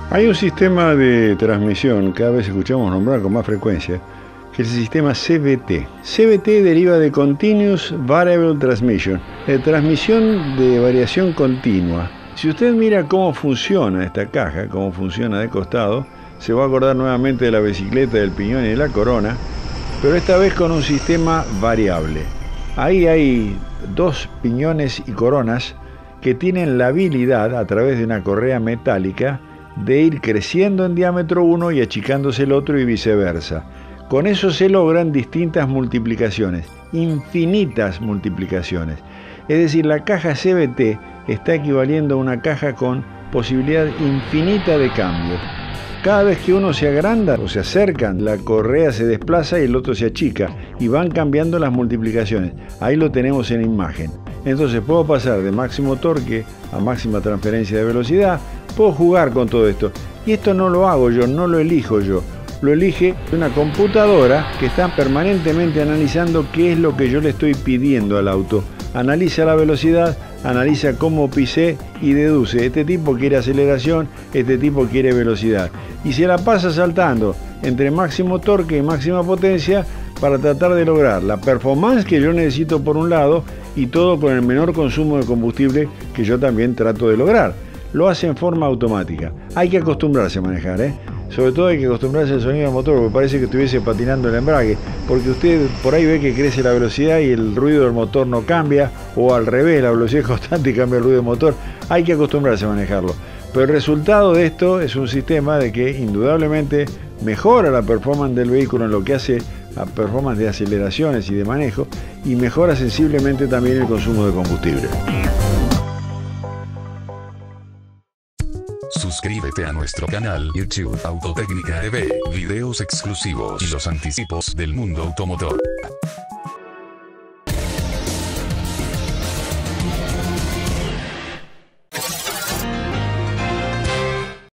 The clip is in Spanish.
Hay un sistema de transmisión, cada vez escuchamos nombrar con más frecuencia, que es el sistema CVT. CVT deriva de Continuous Variable Transmission, de transmisión de variación continua. Si usted mira cómo funciona esta caja, cómo funciona de costado, se va a acordar nuevamente de la bicicleta, del piñón y de la corona, pero esta vez con un sistema variable. Ahí hay dos piñones y coronas que tienen la habilidad, a través de una correa metálica, de ir creciendo en diámetro uno y achicándose el otro y viceversa. Con eso se logran distintas multiplicaciones, infinitas multiplicaciones. Es decir, la caja CVT está equivaliendo a una caja con posibilidad infinita de cambios. Cada vez que uno se agranda o se acercan, la correa se desplaza y el otro se achica y van cambiando las multiplicaciones. Ahí lo tenemos en imagen. Entonces puedo pasar de máximo torque a máxima transferencia de velocidad, puedo jugar con todo esto. Y esto no lo hago yo, no lo elijo yo. Lo elige una computadora que está permanentemente analizando qué es lo que yo le estoy pidiendo al auto. Analiza la velocidad, analiza cómo pisé y deduce, este tipo quiere aceleración, este tipo quiere velocidad. Y se la pasa saltando entre máximo torque y máxima potencia para tratar de lograr la performance que yo necesito por un lado y todo con el menor consumo de combustible que yo también trato de lograr. Lo hace en forma automática. Hay que acostumbrarse a manejar, Sobre todo hay que acostumbrarse al sonido del motor, porque parece que estuviese patinando el embrague, porque usted por ahí ve que crece la velocidad y el ruido del motor no cambia, o al revés, la velocidad es constante y cambia el ruido del motor. Hay que acostumbrarse a manejarlo. Pero el resultado de esto es un sistema de que indudablemente mejora la performance del vehículo en lo que hace a performance de aceleraciones y de manejo, y mejora sensiblemente también el consumo de combustible. Suscríbete a nuestro canal YouTube Autotécnica TV, videos exclusivos y los anticipos del mundo automotor.